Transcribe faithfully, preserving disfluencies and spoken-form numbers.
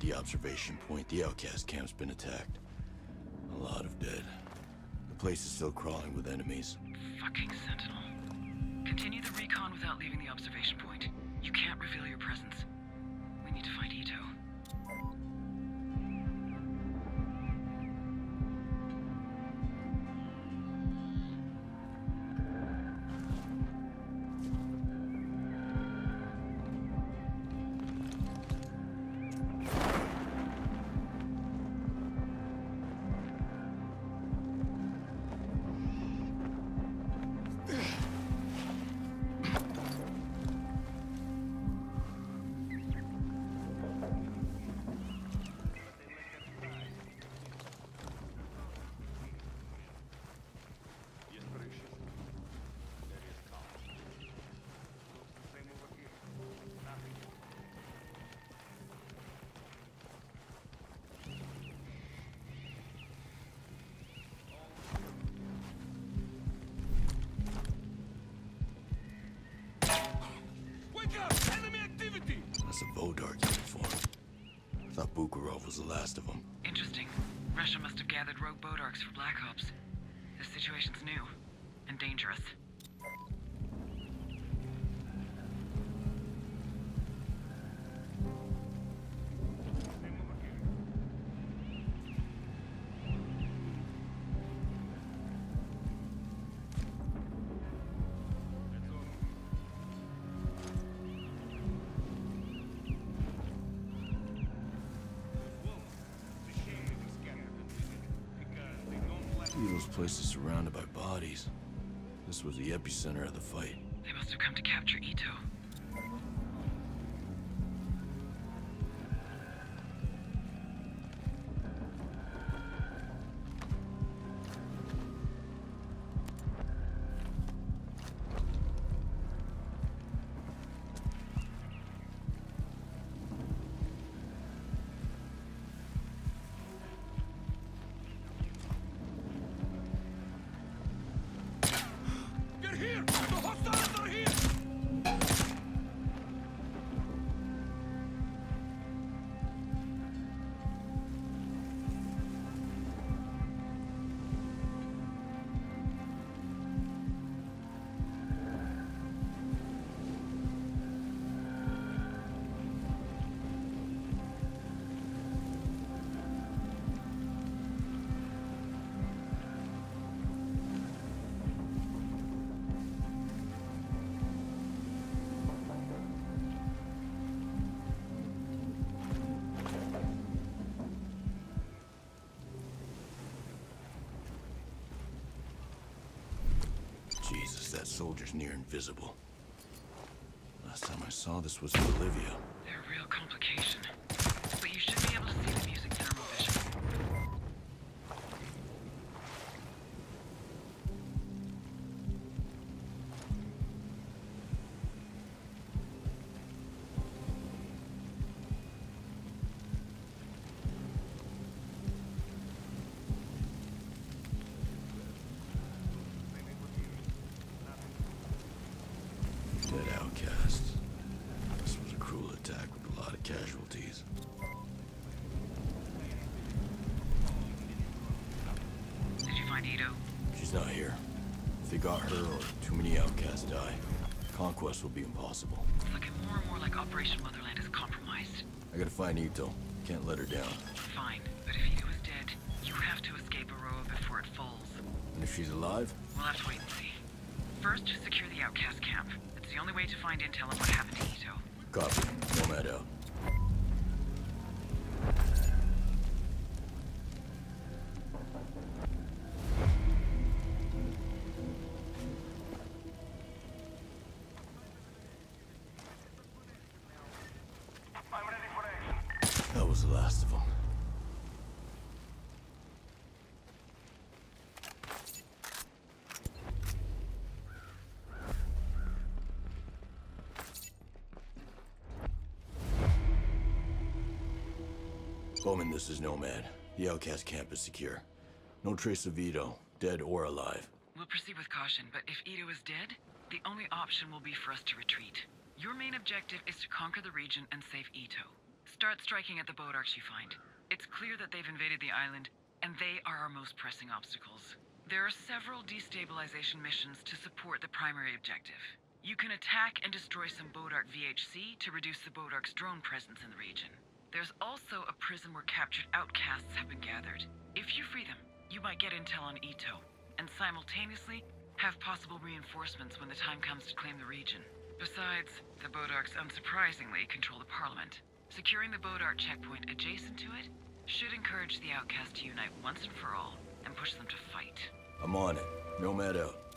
the observation point. The outcast camp's been attacked. A lot of dead. The place is still crawling with enemies. Fucking Sentinel. Continue the recon without leaving the observation point. You can't reveal your presence. We need to find Ito. That's a Vodark uniform. I thought Bukharov was the last of them. Interesting. Russia must have gathered rogue Bodarks for Black Ops. This situation's new and dangerous. Ito's place is surrounded by bodies. This was the epicenter of the fight. They must have come to capture Ito. Here! The hostiles are here! Jesus, that soldier's near invisible. Last time I saw this was in Bolivia. They're a real complication. But you should be able to see the music thermal vision. Dead outcasts. This was a cruel attack with a lot of casualties. Did you find Ito? She's not here. If they got her or too many outcasts die, conquest will be impossible. It's looking more and more like Operation Motherland is compromised. I gotta find Ito. Can't let her down. Fine, but if Ito is dead, you have to escape Aroa before it falls. And if she's alive? We'll have to wait and see. First, secure the outcast camp. It's the only way to find intel on what happened to Ito. Copy. Nomad out. That was the last of them. Bowman, this is Nomad. The outcast camp is secure. No trace of Ito, dead or alive. We'll proceed with caution, but if Ito is dead, the only option will be for us to retreat. Your main objective is to conquer the region and save Ito. Start striking at the Bodarks you find. It's clear that they've invaded the island, and they are our most pressing obstacles. There are several destabilization missions to support the primary objective. You can attack and destroy some Bodark V H C to reduce the Bodark's drone presence in the region. There's also a prison where captured outcasts have been gathered. If you free them, you might get intel on Ito, and simultaneously have possible reinforcements when the time comes to claim the region. Besides, the Bodarks unsurprisingly control the Parliament. Securing the Bodark checkpoint adjacent to it should encourage the outcasts to unite once and for all and push them to fight. I'm on it. Nomad out.